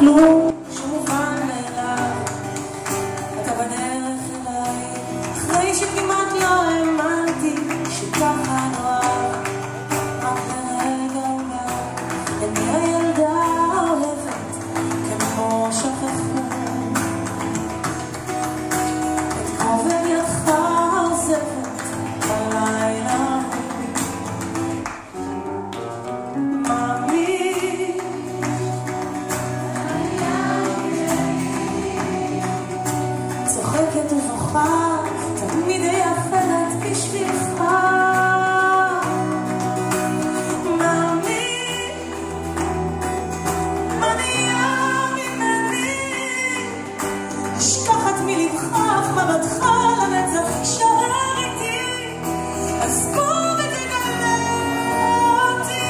כלום שמובן מאליו. אתה בדרך אליי, אחרי שכמעט לא האמנתי שככה נורא. רק לרגע אולי אני הילדה האוהבת כמו שכחו את כובד ידך עוזבת בלילה. צוחקת ובוכה, תמיד היה אחרת בשבילך. מאמי, מה נהיה ממני? שכחת מלבך, מבטך לנצח יישאר איתי. אז בוא ותגלה אותי.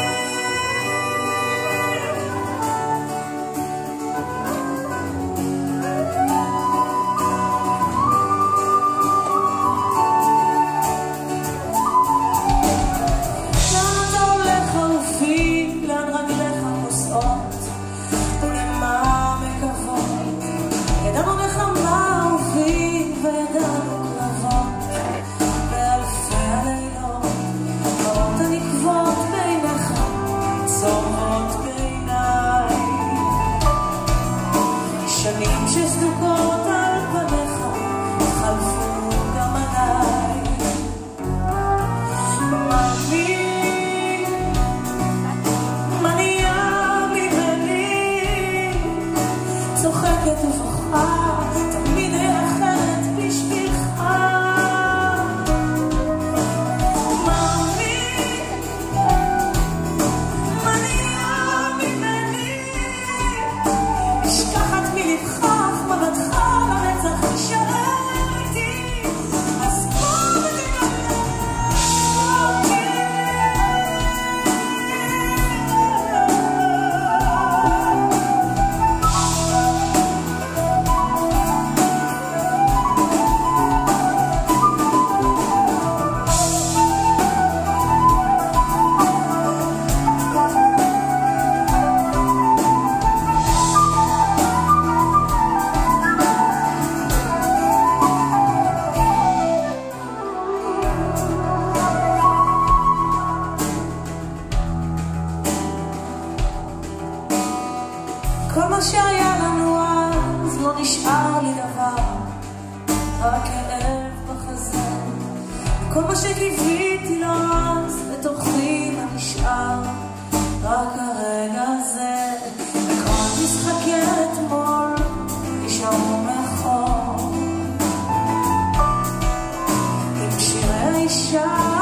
שנים שסדוקות על פניך חלפו גם עליי. מאמי, מה נהיה ממני? צוחקת ובוכה, תמיד היה אחרת בשבילך. מאמי, מה נהיה ממני? שכחת מלבך, מבטך לנצח יישאר איתי. אז בוא ותגלה אותי. כל מה שהיה לנו אז לא נשאר לי דבר, רק כאב בחזה. כל מה שקיוויתי לו אז לתוכי לא נשאר, רק הרגע הזה. וכל משחקי אתמול נשארו מאחור, עם שירי אישה